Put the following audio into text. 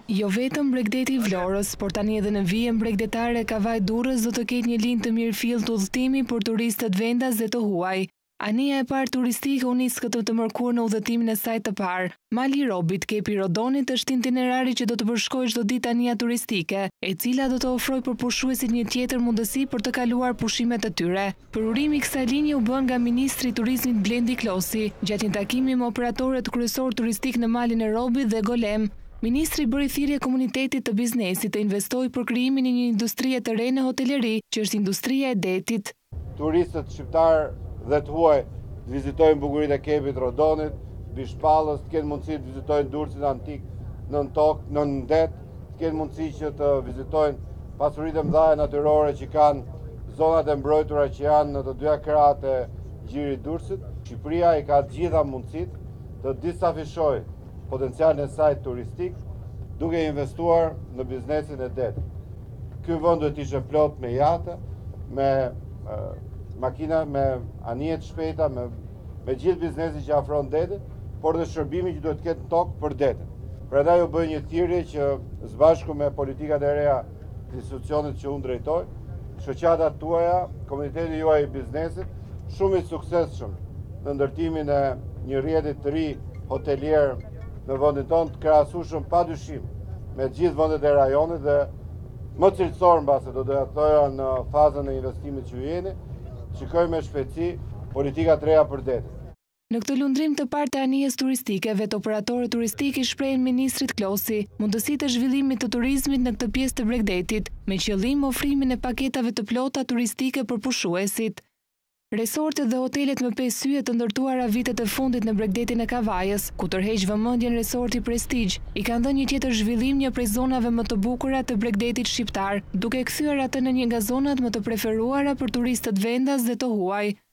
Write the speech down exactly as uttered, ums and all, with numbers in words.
Jo vetëm Bregdeti i Vlorës, por tani edhe në vijen bregdetare Kavaj Durrës do të ketë një linjë të mirëfillt udhëtimi për turistët vendas dhe të huaj. Anija e parë turistike u nis këtë të mërkurë në udhëtimin e saj të parë. Mali i Robit, Kepi i Rodonit është itinerari që do të përshkojë çdo ditë anija turistike, e cila do të ofrojë përpushuesit një tjetër mundësi për të kaluar pushimet e tyre. Përurimi i kësaj linje u bën nga Ministri i Turizmit Blendi Klosi, gjatë një takimi me operatorët kryesor turistik në malin e Robit dhe Golem. Ministri bëri thirrje komunitetit të biznesit të investojë për krijimin e një industrie të re në hoteleri, që është industria e detit. Turistët shqiptar dhe të huaj të vizitojnë bukuritë e Kepit të Rodonit, Bishpallës, të kenë mundësi të vizitojnë Durrësin antik në tokë, në det, të kenë mundësi që të vizitojnë pasuritë e mëdha natyrore që kanë zonat e mbrojtura që janë në të dyja krahët e gjirit Durrësit. Shqipëria i ka të gjitha mundësitë të disafishojë potencialin e saj turistik duke investuar në biznesin e detit. Ky vend duhet të ishte plot me jate, me uh, makina, me anije të shpejta, me, me gjithë biznesi që afron detit, por dhe shërbimi që duhet të ketë tokë për detin. Prandaj u bë një thirrje që së bashku me politikat e reja të institucionit që unë drejtoj, shoqatat tuaja, komuniteti juaj i biznesit, shumë i suksesshëm në ndërtimin e një rrjeti të ri hotelier në vendin tonë, të krahasueshëm padyshim me gjithë vendet e rajonit dhe më cilësor mbase do të thoya në fazën e investimit që jeni, shikojmë me shpejtësi politika të reja për detin. Në këtë lundrim të parë të anijes turistike, vetë operatorët turistik i shprehin ministrit Klosi mundësitë të zhvillimit të turizmit në këtë pjesë të Bregdetit, me qëllim ofrimin e paketave të plota turistike për pushuesit. Resortet dhe hotelet me pesë yje të ndërtuara vitet e fundit në Bregdetin e Kavajës, ku tërheq vëmendjen resorti Prestige, i kanë dhënë një tjetër zhvillim një prej zonave më të bukura të Bregdetit shqiptar, duke kthyer atë në një nga zonat më të preferuara për turistët vendas dhe të huaj.